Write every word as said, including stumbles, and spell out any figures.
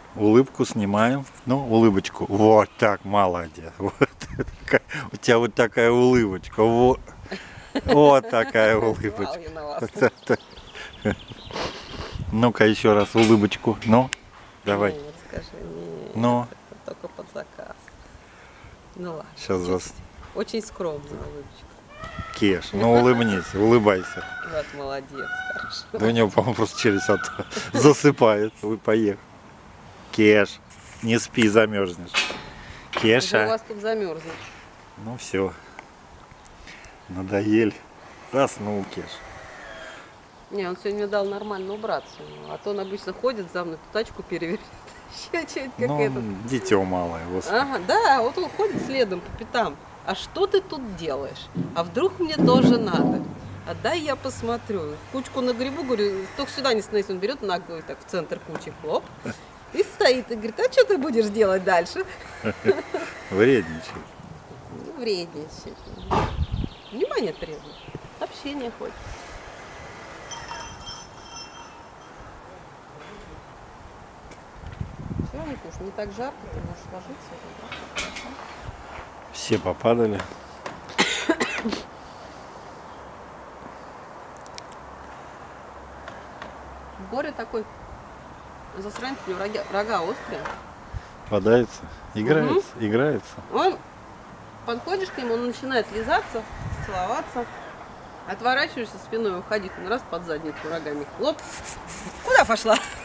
Улыбку снимаем. Ну, улыбочку. Вот так, молодец. Вот. У тебя вот такая улыбочка. Вот, вот такая улыбочка. Ну-ка еще раз улыбочку. Ну, давай. Нет, скажи, нет, ну. это только под заказ. Ну ладно. Сейчас зас... Очень скромная улыбочка. Кеш, ну улыбнись, улыбайся. Вот, молодец, хорошо. Да у него, по-моему, просто через от... засыпает. Вы поехали. Кеш, не спи, замерзнешь. Кеша. Уже у вас тут замерзнет. Ну все. Надоели. Заснул Кеш. Не, он сегодня дал нормально убраться. А то он обычно ходит за мной, тачку перевернет. Еще что-то как ну, этот. Дитё малое, господи. Ага, да, вот он ходит следом по пятам. А что ты тут делаешь? А вдруг мне тоже надо? А дай я посмотрю. Кучку нагребу, говорю, только сюда не становись. Он берет наглый так в центр кучи, хлоп. И стоит и говорит, а что ты будешь делать дальше? Вредничает. Вредничает. Внимание требует. Общение хоть. Все, Никуш, не так жарко, ты можешь ложиться. Да? Хорошо. Все попадали. Боря такой засранец, у него рога, рога острые. Попадается. Играется, угу. играется. Он, подходишь к нему, он начинает лизаться, целоваться. Отворачиваешься спиной, уходить, он раз под задницу рогами. Хлоп. Куда пошла?